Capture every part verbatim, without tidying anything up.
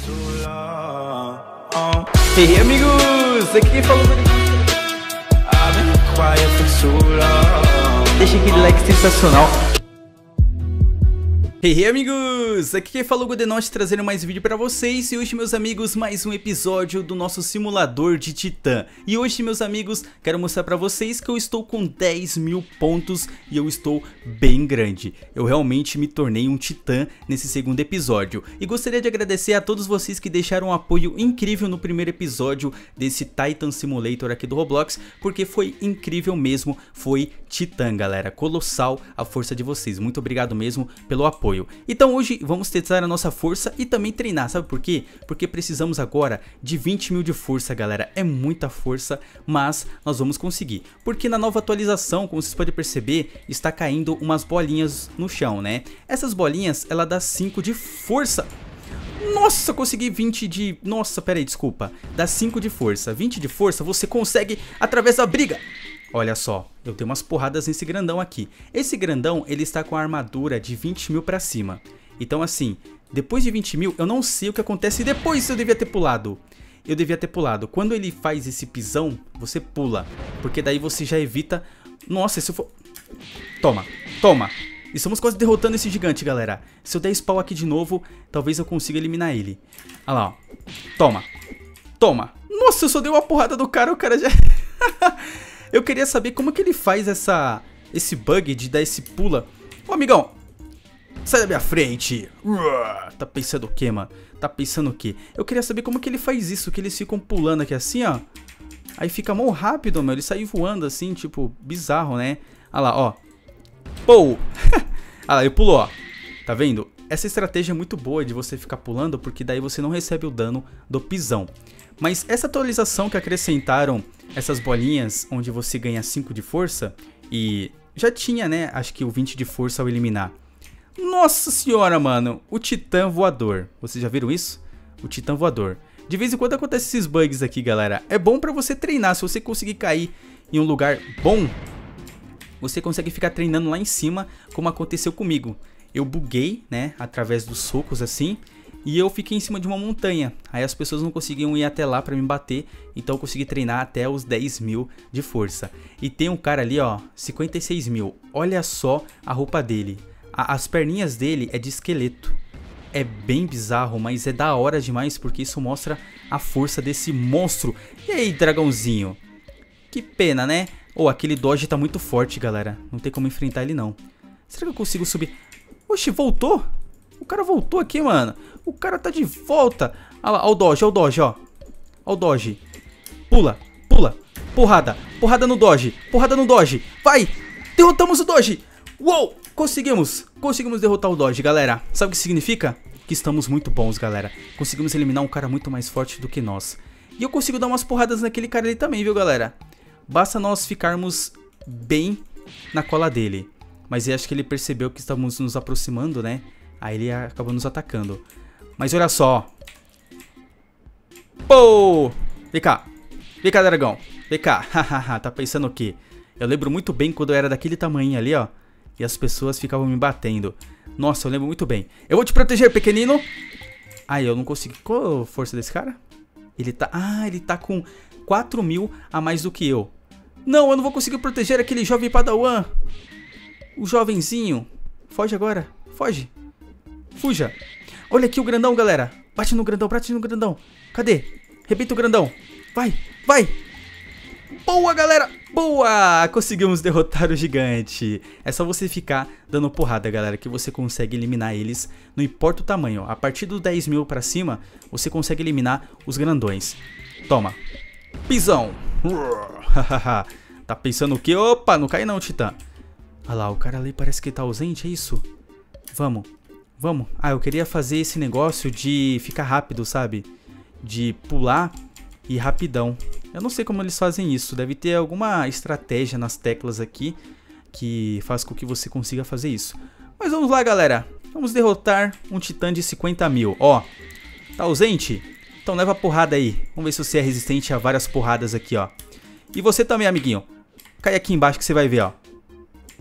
E aí, amigos, aqui quem falou deixa aquele like sensacional. E aí, amigos, aqui quem falou Godenote trazendo mais vídeo pra vocês. E hoje, meus amigos, mais um episódio do nosso simulador de Titã. E hoje, meus amigos, quero mostrar pra vocês que eu estou com dez mil pontos e eu estou bem grande. Eu realmente me tornei um Titã nesse segundo episódio. E gostaria de agradecer a todos vocês que deixaram um apoio incrível no primeiro episódio desse Titan Simulator aqui do Roblox, porque foi incrível mesmo, foi Titã, galera. Colossal a força de vocês. Muito obrigado mesmo pelo apoio. Então hoje vamos testar a nossa força e também treinar, sabe por quê? Porque precisamos agora de vinte mil de força, galera. É muita força, mas nós vamos conseguir. Porque na nova atualização, como vocês podem perceber, está caindo umas bolinhas no chão, né? Essas bolinhas, ela dá cinco de força. Nossa, consegui vinte de... Nossa, pera aí, desculpa. Dá cinco de força. vinte de força você consegue através da briga. Olha só, eu dei umas porradas nesse grandão aqui. Esse grandão, ele está com a armadura de vinte mil pra cima. Então assim, depois de vinte mil, eu não sei o que acontece depois. Eu devia ter pulado. Eu devia ter pulado. Quando ele faz esse pisão, você pula. Porque daí você já evita... Nossa, se eu for... Toma, toma. Estamos quase derrotando esse gigante, galera. Se eu der spawn aqui de novo, talvez eu consiga eliminar ele. Olha lá, ó. Toma, toma. Nossa, eu só dei uma porrada do cara, o cara já... Eu queria saber como que ele faz essa, esse bug de dar esse pula. Ô, amigão, sai da minha frente. Tá pensando o quê, mano? Tá pensando o quê? Eu queria saber como que ele faz isso, que eles ficam pulando aqui assim, ó. Aí fica mó rápido, meu. Ele sai voando assim, tipo, bizarro, né? Olha lá, ó. Pô! Olha lá, ele pulou, ó. Tá vendo? Essa estratégia é muito boa de você ficar pulando, porque daí você não recebe o dano do pisão. Mas essa atualização que acrescentaram essas bolinhas, onde você ganha cinco de força, e já tinha, né, acho que o vinte de força ao eliminar. Nossa senhora, mano, o Titã voador. Vocês já viram isso? O Titã voador. De vez em quando acontece esses bugs aqui, galera. É bom pra você treinar. Se você conseguir cair em um lugar bom, você consegue ficar treinando lá em cima, como aconteceu comigo. Eu buguei, né, através dos socos assim, e eu fiquei em cima de uma montanha. Aí as pessoas não conseguiam ir até lá pra me bater, então eu consegui treinar até os dez mil de força. E tem um cara ali, ó, cinquenta e seis mil. Olha só a roupa dele. A, as perninhas dele é de esqueleto. É bem bizarro, mas é da hora demais, porque isso mostra a força desse monstro. E aí, dragãozinho? Que pena, né? Oh, aquele dodge tá muito forte, galera. Não tem como enfrentar ele, não. Será que eu consigo subir? Oxi, voltou? O cara voltou aqui, mano. O cara tá de volta. Olha lá, olha o dodge, olha o dodge, ó. Olha o dodge. Pula, pula. Porrada, porrada no dodge. Porrada no dodge. Vai, derrotamos o dodge. Uou, conseguimos. Conseguimos derrotar o dodge, galera. Sabe o que significa? Que estamos muito bons, galera. Conseguimos eliminar um cara muito mais forte do que nós. E eu consigo dar umas porradas naquele cara ali também, viu, galera? Basta nós ficarmos bem na cola dele. Mas eu acho que ele percebeu que estamos nos aproximando, né? Aí ele acabou nos atacando. Mas olha só. Pô! Vem cá. Vem cá, dragão. Vem cá. Tá pensando o quê? Eu lembro muito bem quando eu era daquele tamanho ali, ó. E as pessoas ficavam me batendo. Nossa, eu lembro muito bem. Eu vou te proteger, pequenino. Ai, eu não consegui. Qual a força desse cara? Ele tá... Ah, ele tá com quatro mil a mais do que eu. Não, eu não vou conseguir proteger aquele jovem padawan. O jovenzinho. Foge agora. Foge. Fuja. Olha aqui o grandão, galera. Bate no grandão, bate no grandão. Cadê? Rebenta o grandão. Vai, vai. Boa, galera. Boa. Conseguimos derrotar o gigante. É só você ficar dando porrada, galera, que você consegue eliminar eles. Não importa o tamanho. A partir dos dez mil pra cima, você consegue eliminar os grandões. Toma. Pisão. Tá pensando o quê? Opa, não cai não, Titã. Olha lá, o cara ali parece que tá ausente, é isso? Vamos, vamos. Ah, eu queria fazer esse negócio de ficar rápido, sabe? De pular e rapidão. Eu não sei como eles fazem isso. Deve ter alguma estratégia nas teclas aqui que faz com que você consiga fazer isso. Mas vamos lá, galera. Vamos derrotar um Titã de cinquenta mil. Ó, tá ausente? Então leva a porrada aí. Vamos ver se você é resistente a várias porradas aqui, ó. E você também, amiguinho. Cai aqui embaixo que você vai ver, ó.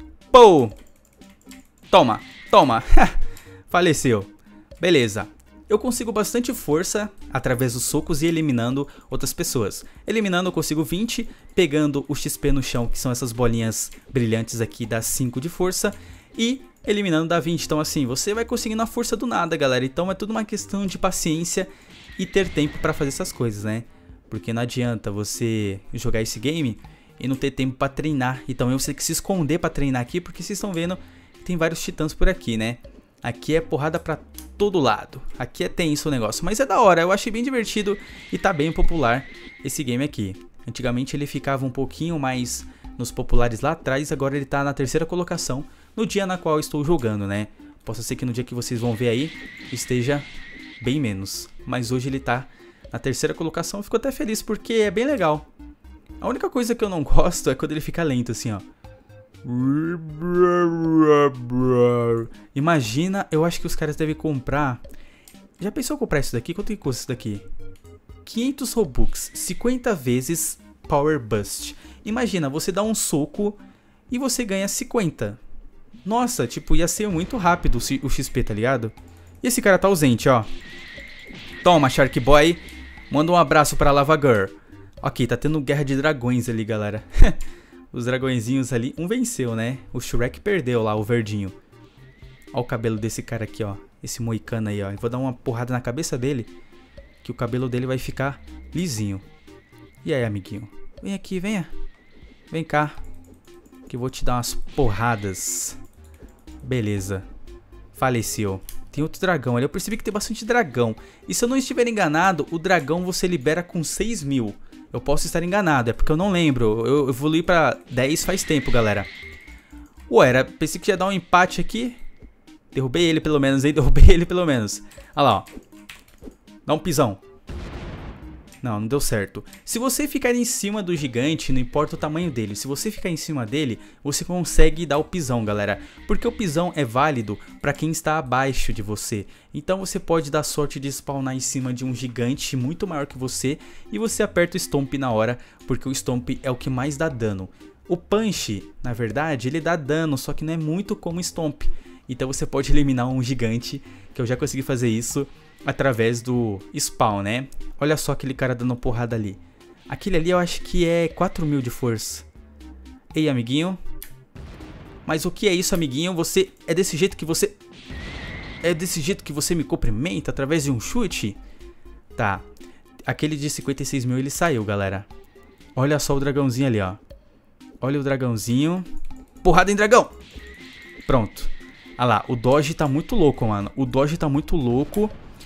Pô! Toma, toma. Faleceu. Beleza. eu consigo bastante força através dos socos e eliminando outras pessoas. Eliminando eu consigo vinte, pegando o X P no chão, que são essas bolinhas brilhantes aqui, dá cinco de força, e eliminando dá vinte. Então assim, você vai conseguindo a força do nada, galera. Então é tudo uma questão de paciência e ter tempo pra fazer essas coisas, né? Porque não adianta você jogar esse game e não ter tempo pra treinar. Então eu sei que se esconder pra treinar aqui, porque vocês estão vendo que tem vários titãs por aqui, né? Aqui é porrada pra todo lado. Aqui é tenso o negócio, mas é da hora. Eu achei bem divertido e tá bem popular esse game aqui. Antigamente ele ficava um pouquinho mais nos populares lá atrás, agora ele tá na terceira colocação no dia na qual eu estou jogando, né? Posso ser que no dia que vocês vão ver aí esteja bem menos, mas hoje ele tá na terceira colocação. Eu fico até feliz porque é bem legal. A única coisa que eu não gosto é quando ele fica lento assim, ó. Imagina, eu acho que os caras devem comprar. Já pensou em comprar isso daqui? Quanto que custa isso daqui? quinhentos Robux, cinquenta vezes Power Bust. Imagina, você dá um soco e você ganha cinquenta. Nossa, tipo, ia ser muito rápido o X P, tá ligado? E esse cara tá ausente, ó. Toma, Shark Boy. Manda um abraço pra Lava Girl. Ok, tá tendo guerra de dragões ali, galera. Os dragõezinhos ali, um venceu, né? O Shrek perdeu lá, o verdinho. Ó o cabelo desse cara aqui, ó. Esse moicano aí, ó. Eu vou dar uma porrada na cabeça dele, que o cabelo dele vai ficar lisinho. E aí, amiguinho? Vem aqui, venha. Vem cá, que eu vou te dar umas porradas. Beleza. Faleceu. Tem outro dragão ali. Eu percebi que tem bastante dragão. E se eu não estiver enganado, o dragão você libera com seis mil. Eu posso estar enganado, é porque eu não lembro. Eu evolui pra dez faz tempo, galera. Ué, era, pensei que ia dar um empate aqui. Derrubei ele pelo menos, hein? Derrubei ele pelo menos. Olha lá, ó. Dá um pisão. Não, não deu certo. Se você ficar em cima do gigante, não importa o tamanho dele. Se você ficar em cima dele, você consegue dar o pisão, galera. Porque o pisão é válido para quem está abaixo de você. Então você pode dar sorte de spawnar em cima de um gigante muito maior que você. E você aperta o Stomp na hora, porque o Stomp é o que mais dá dano. O Punch, na verdade, ele dá dano, só que não é muito como o Stomp. Então você pode eliminar um gigante, que eu já consegui fazer isso através do spawn, né? Olha só aquele cara dando porrada ali. Aquele ali eu acho que é quatro mil de força. Ei, amiguinho. Mas o que é isso, amiguinho? Você é desse jeito que você... É desse jeito que você me cumprimenta através de um chute? Tá. Aquele de cinquenta e seis mil ele saiu, galera. Olha só o dragãozinho ali, ó. Olha o dragãozinho. Porrada em dragão. Pronto. Olha lá, o dodge tá muito louco, mano. O dodge tá muito louco.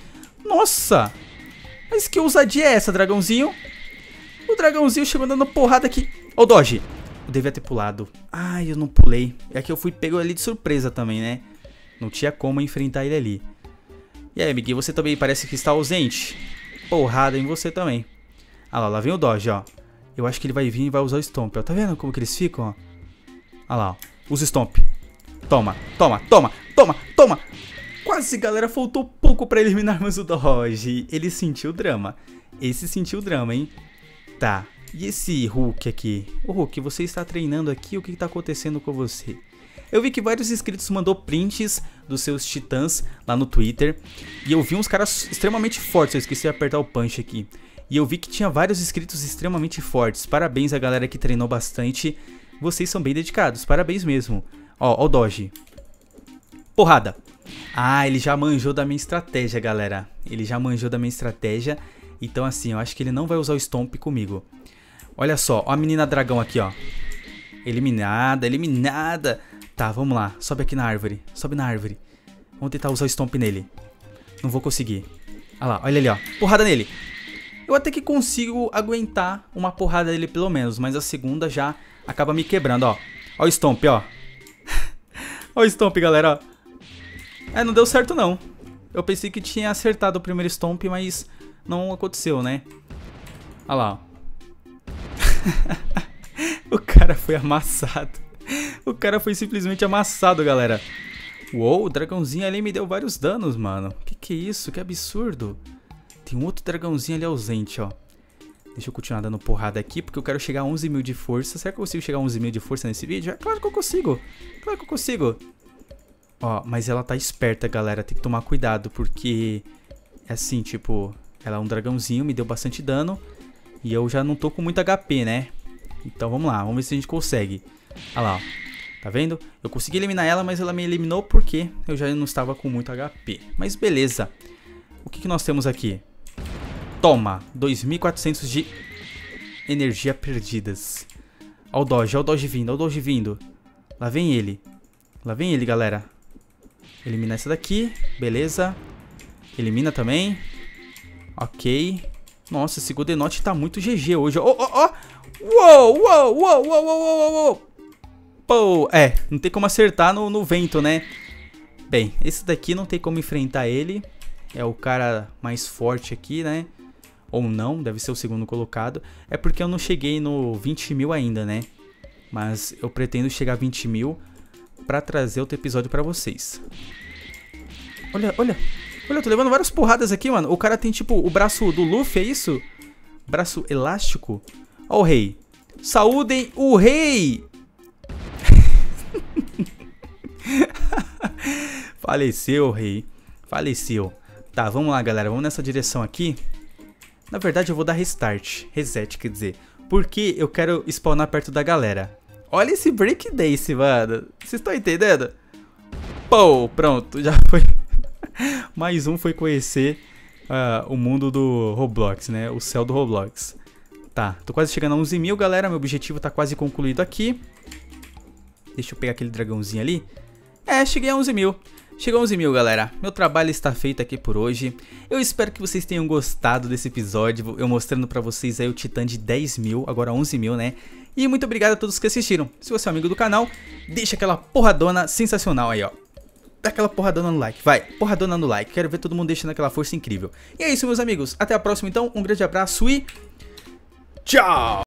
Nossa! Mas que ousadia é essa, dragãozinho? O dragãozinho chegou dando porrada aqui. Ó o dodge. Eu devia ter pulado. Ai, eu não pulei. É que eu fui pego ali de surpresa também, né? Não tinha como enfrentar ele ali. E aí, amiguinho, você também parece que está ausente. Porrada em você também. Ah lá, lá vem o dodge, ó. Eu acho que ele vai vir e vai usar o Stomp, ó. Tá vendo como que eles ficam, ó? Ah lá, ó. Usa o Stomp. Toma, toma, toma, toma, toma. Quase, galera, faltou pouco pra eliminarmos o Dodge. Ele sentiu o drama. Esse sentiu o drama, hein? Tá, e esse Hulk aqui? Ô Hulk, você está treinando aqui? O que está acontecendo com você? Eu vi que vários inscritos mandou prints dos seus titãs lá no Twitter. E eu vi uns caras extremamente fortes. Eu esqueci de apertar o punch aqui. E eu vi que tinha vários inscritos extremamente fortes. Parabéns a galera que treinou bastante. Vocês são bem dedicados, parabéns mesmo. Ó, ó o Dodge. Porrada. Ah, ele já manjou da minha estratégia, galera. Ele já manjou da minha estratégia. Então assim, eu acho que ele não vai usar o Stomp comigo. Olha só, ó a menina dragão aqui, ó. Eliminada, eliminada. Tá, vamos lá. Sobe aqui na árvore. Sobe na árvore. Vamos tentar usar o Stomp nele. Não vou conseguir. Olha lá, olha ali, ó. Porrada nele. Eu até que consigo aguentar uma porrada dele pelo menos. Mas a segunda já acaba me quebrando, ó. Ó o Stomp, ó. Ó o Stomp, galera, ó. É, não deu certo não. Eu pensei que tinha acertado o primeiro Stomp, mas não aconteceu, né? Olha lá, ó. O cara foi amassado. O cara foi simplesmente amassado, galera. Uou, o dragãozinho ali me deu vários danos, mano. Que que é isso? Que absurdo. Tem um outro dragãozinho ali ausente, ó. Deixa eu continuar dando porrada aqui, porque eu quero chegar a onze mil de força. Será que eu consigo chegar a onze mil de força nesse vídeo? É claro que eu consigo. Claro que eu consigo. Ó, mas ela tá esperta, galera. Tem que tomar cuidado, porque é assim, tipo, ela é um dragãozinho, me deu bastante dano. E eu já não tô com muito H P, né? Então vamos lá, vamos ver se a gente consegue. Olha lá, ó. Tá vendo? Eu consegui eliminar ela, mas ela me eliminou porque eu já não estava com muito H P. Mas beleza. O que, que nós temos aqui? Toma, dois mil e quatrocentos de energia perdidas. Olha o Dodge, olha o Dodge vindo, olha o Dodge vindo. Lá vem ele. Lá vem ele, galera. Elimina essa daqui, beleza. Elimina também. Ok. Nossa, esse Godenote tá muito G G hoje. Ó, ó, ó. Uou, uou, uou, uou, uou, uou, uou. Pô, é, não tem como acertar no, no vento, né? Bem, esse daqui não tem como enfrentar ele. É o cara mais forte aqui, né? Ou não, deve ser o segundo colocado. É porque eu não cheguei no vinte mil ainda, né? Mas eu pretendo chegar a vinte mil pra trazer outro episódio pra vocês. Olha, olha. Olha, eu tô levando várias porradas aqui, mano. O cara tem, tipo, o braço do Luffy, é isso? Braço elástico. Ó o rei. Saúdem o rei! Faleceu, rei. Faleceu. Tá, vamos lá, galera. Vamos nessa direção aqui. Na verdade, eu vou dar restart. Reset, quer dizer. Porque eu quero spawnar perto da galera. Olha esse breakdance, mano. Vocês estão entendendo? Pô, pronto. Já foi... Mais um foi conhecer uh, o mundo do Roblox, né? O céu do Roblox. Tá, tô quase chegando a onze mil, galera. Meu objetivo tá quase concluído aqui. Deixa eu pegar aquele dragãozinho ali. É, cheguei a onze mil. Chegou a onze mil, galera. Meu trabalho está feito aqui por hoje. Eu espero que vocês tenham gostado desse episódio. Eu mostrando pra vocês aí o Titã de dez mil, agora onze mil, né? E muito obrigado a todos que assistiram. Se você é um amigo do canal, deixa aquela porradona sensacional aí, ó. Dá aquela porradona no like, vai, porradona no like. Quero ver todo mundo deixando aquela força incrível. E é isso, meus amigos. Até a próxima, então. Um grande abraço e... tchau!